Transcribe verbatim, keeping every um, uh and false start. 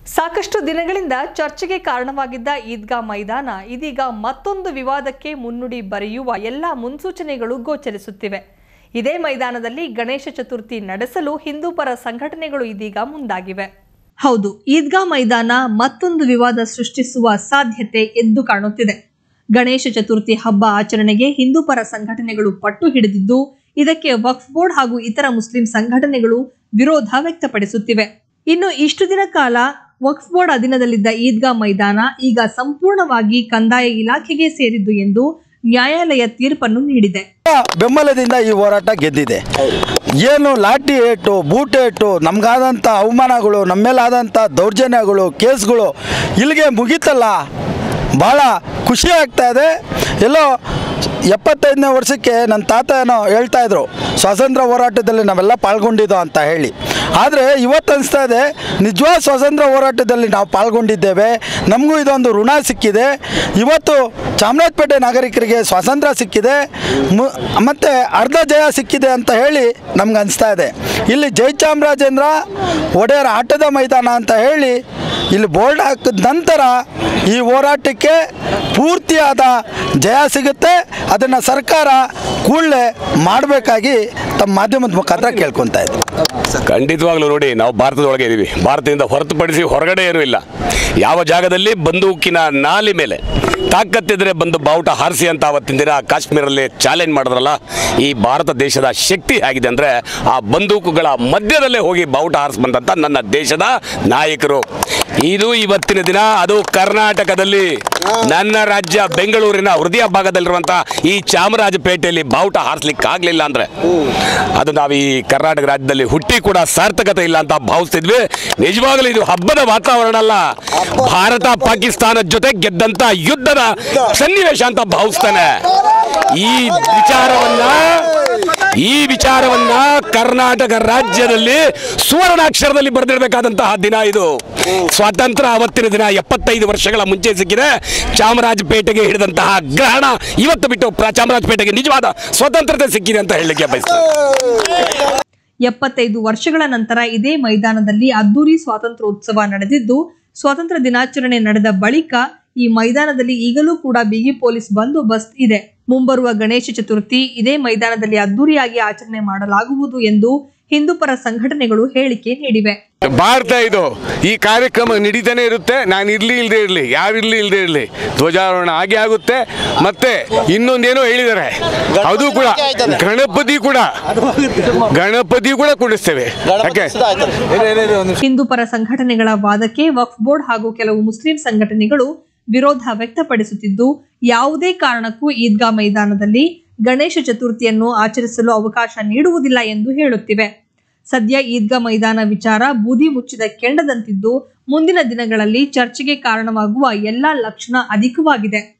ಸಾಕಷ್ಟು ದಿನಗಳಿಂದ ಚರ್ಚೆಗೆ ಕಾರಣವಾಗಿದ್ದ ಈದ್ಗಾ ಮೈದಾನ ಇದೀಗ ಮತ್ತೊಂದು ವಿವಾದಕ್ಕೆ ಮುನ್ನುಡಿ ಬರೆಯುವ ಎಲ್ಲ ಮುನ್ಸೂಚನೆಗಳು ಗೋಚರಿಸುತ್ತಿವೆ. ಇದೇ ಮೈದಾನದಲ್ಲಿ ಗಣೇಶ ಚತುರ್ಥಿ ನಡೆಸಲು ಹಿಂದೂ ಪರ ಸಂಘಟನೆಗಳು ಇದೀಗ ಮುಂದಾಗಿವೆ. ಹೌದು, ಈದ್ಗಾ ಮೈದಾನ ಮತ್ತೊಂದು ವಿವಾದ ಸೃಷ್ಟಿಸುವ ಸಾಧ್ಯತೆ ಎದ್ದು ಕಾಣುತ್ತಿದೆ. ಗಣೇಶ ಚತುರ್ಥಿ ಹಬ್ಬ ಆಚರಣೆಗೆ ಹಿಂದೂ ಪರ ಸಂಘಟನೆಗಳು ಪಟ್ಟು ಹಿಡಿದಿದ್ದು, ಇದಕ್ಕೆ ವಕ್ಫ್ ಬೋರ್ಡ್ ಹಾಗೂ ಇತರ ಮುಸ್ಲಿಂ ಸಂಘಟನೆಗಳು ವಿರೋಧ ವ್ಯಕ್ತಪಡಿಸುತ್ತಿವೆ. ಇನ್ನು ಇಷ್ಟು ದಿನ ಕಾಲ ವಕ್ಫ್ ಬೋರ್ಡ್ ಅಧೀನದಲ್ಲಿದ್ದ ಈದ್ಗಾ ಮೈದಾನ ಈಗ ಸಂಪೂರ್ಣವಾಗಿ ಕಂದಾಯ ಇಲಾಖೆಗೆ ಸೇರಿದ್ದು ಎಂದು ನ್ಯಾಯಾಲಯ ತೀರ್ಪನ್ನು ನೀಡಿದೆ. ಬೆಂಬಲದಿಂದ ಈ ಹೋರಾಟ ಗೆದ್ದಿದೆ. ಏನು ಲಾಠಿ ಏಟು, ಬೂಟ್ ಏಟು, ನಮಗಾದಂಥ ಅವಮಾನಗಳು, ನಮ್ಮ ಮೇಲಾದಂಥ ದೌರ್ಜನ್ಯಗಳು, ಕೇಸ್ಗಳು ಇಲ್ಲಿಗೆ ಮುಗೀತಲ್ಲ, ಭಾಳ ಖುಷಿ ಆಗ್ತಾ ಇದೆ. ಎಲ್ಲೋ ಎಪ್ಪತ್ತೈದನೇ ವರ್ಷಕ್ಕೆ ನನ್ನ ತಾತ ಏನೋ ಹೇಳ್ತಾ ಇದ್ರು, ಸ್ವಾತಂತ್ರ್ಯ ಹೋರಾಟದಲ್ಲಿ ನಾವೆಲ್ಲ ಪಾಲ್ಗೊಂಡಿದ್ದೋ ಅಂತ ಹೇಳಿ. ಆದರೆ ಇವತ್ತು ಅನಿಸ್ತಾ ಇದೆ, ನಿಜವಾದ ಸ್ವಾತಂತ್ರ್ಯ ಹೋರಾಟದಲ್ಲಿ ನಾವು ಪಾಲ್ಗೊಂಡಿದ್ದೇವೆ, ನಮಗೂ ಇದೊಂದು ಋಣ ಸಿಕ್ಕಿದೆ. ಇವತ್ತು ಚಾಮರಾಜಪೇಟೆ ನಾಗರಿಕರಿಗೆ ಸ್ವಾತಂತ್ರ್ಯ ಸಿಕ್ಕಿದೆ, ಮತ್ತು ಅರ್ಧ ಜಯ ಸಿಕ್ಕಿದೆ ಅಂತ ಹೇಳಿ ನಮ್ಗೆ ಅನಿಸ್ತಾ ಇದೆ. ಇಲ್ಲಿ ಜಯಚಾಮರಾಜೇಂದ್ರ ಒಡೆಯರ ಆಟದ ಮೈದಾನ ಅಂತ ಹೇಳಿ ಇಲ್ಲಿ ಬೋರ್ಡ್ ಹಾಕಿದ ನಂತರ ಈ ಹೋರಾಟಕ್ಕೆ ಪೂರ್ತಿಯಾದ ಜಯ ಸಿಗುತ್ತೆ. ಅದನ್ನು ಸರ್ಕಾರ ಕೂಡಲೇ ಮಾಡಬೇಕಾಗಿ ತಮ್ಮ ಮಾಧ್ಯಮದ ಮುಖಾಂತರ ಕೇಳ್ಕೊತಾ ಇದ್ದೀವಿ. ಖಂಡಿತವಾಗ್ಲೂ ನೋಡಿ, ನಾವು ಭಾರತದೊಳಗೆ ಇದ್ದೀವಿ, ಭಾರತದಿಂದ ಹೊರತುಪಡಿಸಿ ಹೊರಗಡೆ ಏನೂ ಇಲ್ಲ. ಯಾವ ಜಾಗದಲ್ಲಿ ಬಂದೂಕಿನ ನಾಲಿ ಮೇಲೆ ತಾಕತ್ತಿದ್ರೆ ಬಂದು ಬಾವುಟ ಹಾರಿಸಿ ಅಂತ ಅವತ್ತಿನ ದಿನ ಕಾಶ್ಮೀರಲ್ಲಿ ಚಾಲೆಂಜ್ ಮಾಡಿದ್ರಲ್ಲ, ಈ ಭಾರತ ದೇಶದ ಶಕ್ತಿ ಆಗಿದೆ ಅಂದರೆ ಆ ಬಂದೂಕುಗಳ ಮಧ್ಯದಲ್ಲೇ ಹೋಗಿ ಬಾವುಟ ಹಾರಿಸಿ ಬಂದಂಥ ನನ್ನ ದೇಶದ ನಾಯಕರು. ಇದು ಇವತ್ತಿನ ದಿನ, ಅದು ಕರ್ನಾಟಕದಲ್ಲಿ ನನ್ನ ರಾಜ್ಯ ಬೆಂಗಳೂರಿನ ಹೃದಯ ಭಾಗದಲ್ಲಿರುವಂಥ ಈ ಚಾಮರಾಜಪೇಟೆಯಲ್ಲಿ ಬಾವುಟ ಹಾರಿಸ್ಲಿಕ್ಕೆ ಆಗಲಿಲ್ಲ ಅಂದರೆ ಅದು ನಾವು ಈ ಕರ್ನಾಟಕ ರಾಜ್ಯದಲ್ಲಿ ಹುಟ್ಟಿ ಕೂಡ ಸಾರ್ಥಕತೆ ಇಲ್ಲ ಅಂತ ಭಾವಿಸ್ತಿದ್ವಿ. ನಿಜವಾಗಲೂ ಇದು ಹಬ್ಬದ ವಾತಾವರಣ ಅಲ್ಲ, ಭಾರತ ಪಾಕಿಸ್ತಾನದ ಜೊತೆ ಗೆದ್ದಂಥ ಯುದ್ಧದ ಸನ್ನಿವೇಶ ಅಂತ ಭಾವಿಸ್ತಾನೆ. ಈ ವಿಚಾರವನ್ನ ಈ ವಿಚಾರವನ್ನ ಕರ್ನಾಟಕ ರಾಜ್ಯದಲ್ಲಿ ಸುವರ್ಣಾಕ್ಷರದಲ್ಲಿ ಬರೆದಿಡಬೇಕಾದಂತಹ ದಿನ ಇದು. ಸ್ವಾತಂತ್ರ್ಯ ಅವತ್ತಿನ ದಿನ ಎಪ್ಪತ್ತೈದು ವರ್ಷಗಳ ಮುಂಚೆ ಸಿಕ್ಕಿದೆ. ಚಾಮರಾಜಪೇಟೆಗೆ ಹಿಡಿದಂತಹ ಗ್ರಹಣ ಇವತ್ತು ಬಿಟ್ಟು ಚಾಮರಾಜಪೇಟೆಗೆ ನಿಜವಾದ ಸ್ವತಂತ್ರತೆ ಸಿಕ್ಕಿದೆ ಅಂತ ಹೇಳಲಿಕ್ಕೆ ಬಯಸ್ತೇನೆ. ಎಪ್ಪತ್ತೈದು ವರ್ಷಗಳ ನಂತರ ಇದೇ ಮೈದಾನದಲ್ಲಿ ಅದ್ದೂರಿ ಸ್ವಾತಂತ್ರ್ಯೋತ್ಸವ ನಡೆದಿದ್ದು, ಸ್ವಾತಂತ್ರ್ಯ ದಿನಾಚರಣೆ ನಡೆದ ಬಳಿಕ ಈ ಮೈದಾನದಲ್ಲಿ ಈಗಲೂ ಕೂಡ ಬಿಗಿ ಪೊಲೀಸ್ ಬಂದೋಬಸ್ತ್ ಇದೆ. ಮುಂಬರುವ ಗಣೇಶ ಚತುರ್ಥಿ ಇದೇ ಮೈದಾನದಲ್ಲಿ ಅದ್ದೂರಿಯಾಗಿ ಆಚರಣೆ ಮಾಡಲಾಗುವುದು ಎಂದು ಹಿಂದೂ ಪರ ಸಂಘಟನೆಗಳು ಹೇಳಿಕೆ ನೀಡಿವೆ. ಭಾರತ ಇದು, ಈ ಕಾರ್ಯಕ್ರಮ ನಡೀತಾನೆ ಇರುತ್ತೆ. ನಾನು ಇರ್ಲಿ ಇಲ್ಲದೆ ಇರಲಿ, ಯಾರಿರ್ಲಿ ಇಲ್ಲದೆ ಇರಲಿ, ಧ್ವಜಾರೋಹಣ ಹಾಗೆ ಆಗುತ್ತೆ. ಮತ್ತೆ ಇನ್ನೊಂದೇನೋ ಹೇಳಿದ್ದಾರೆ, ಅದು ಕೂಡ ಗಣಪತಿ ಕೂಡ ಗಣಪತಿ ಕೂಡ ಕೂಡಿಸ್ತೇವೆ. ಹಿಂದೂ ಪರ ಸಂಘಟನೆಗಳ ವಾದಕ್ಕೆ ವಕ್ಫ್ ಬೋರ್ಡ್ ಹಾಗೂ ಕೆಲವು ಮುಸ್ಲಿಂ ಸಂಘಟನೆಗಳು ವಿರೋಧ ವ್ಯಕ್ತಪಡಿಸುತ್ತಿದ್ದು, ಯಾವುದೇ ಕಾರಣಕ್ಕೂ ಈದ್ಗಾ ಮೈದಾನದಲ್ಲಿ ಗಣೇಶ ಚತುರ್ಥಿಯನ್ನು ಆಚರಿಸಲು ಅವಕಾಶ ನೀಡುವುದಿಲ್ಲ ಎಂದು ಹೇಳುತ್ತಿವೆ. ಸದ್ಯ ಈದ್ಗಾ ಮೈದಾನ ವಿಚಾರ ಬೂದಿ ಮುಚ್ಚಿದ ಕೆಂಡದಂತಿದ್ದು, ಮುಂದಿನ ದಿನಗಳಲ್ಲಿ ಚರ್ಚೆಗೆ ಕಾರಣವಾಗುವ ಎಲ್ಲಾ ಲಕ್ಷಣ ಅಧಿಕವಾಗಿದೆ.